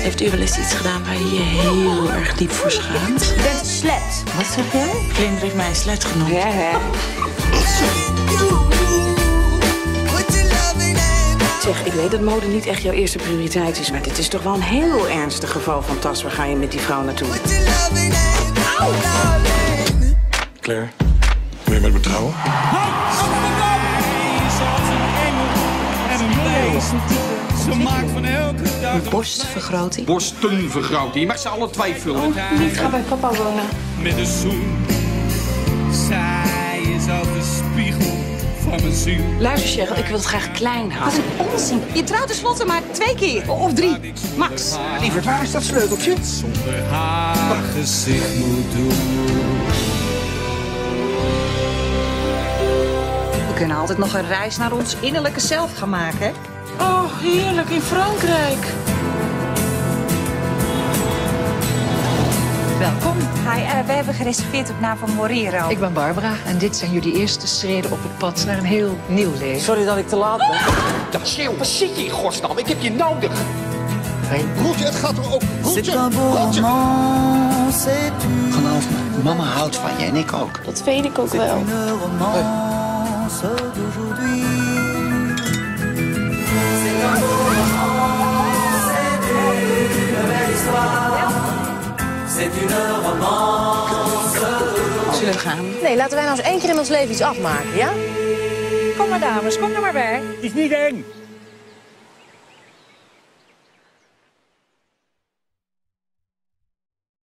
Heeft u wel eens iets gedaan waar je je heel erg diep voor schaamt? Je bent een slet. Wat zeg jij? Vlinder heeft mij een slet genoemd. Ja, hè? Zeg, ik weet dat mode niet echt jouw eerste prioriteit is, maar dit is toch wel een heel ernstig geval van Tas. Waar ga je met die vrouw naartoe? Au! Claire, wil je met me trouwen? Ze maakt van elke dag Borstvergroting. Borstenvergroting. Je mag ze alle twee vullen. Ik ga bij papa wonen. met een zoen. Zij is als de spiegel van mijn ziel. Luister, Cheryl, ik wil het graag klein houden. Wat een onzin. Je trouwt tenslotte maar 2 keer. Of 3. Max. Lieverd, waar is dat sleuteltje? Zonder haar gezicht moet doen. We kunnen altijd nog een reis naar ons innerlijke zelf gaan maken, hè? Oh, heerlijk, in Frankrijk. Welkom. Hi, we hebben gereserveerd op naam van Morero. Ik ben Barbara en dit zijn jullie eerste schreden op het pad naar een heel nieuw leven. Sorry dat ik te laat ben. Dat schreeuw, waar zit je in godsnaam? Ik heb je nodig. Broertje, het gaat er ook. Broertje, Geloof me, mama houdt van je en ik ook. Dat weet ik ook wel. Zullen we gaan? Nee, laten wij nou eens 1 keer in ons leven iets afmaken, ja? Kom maar, dames. Kom er maar bij. Het is niet eng.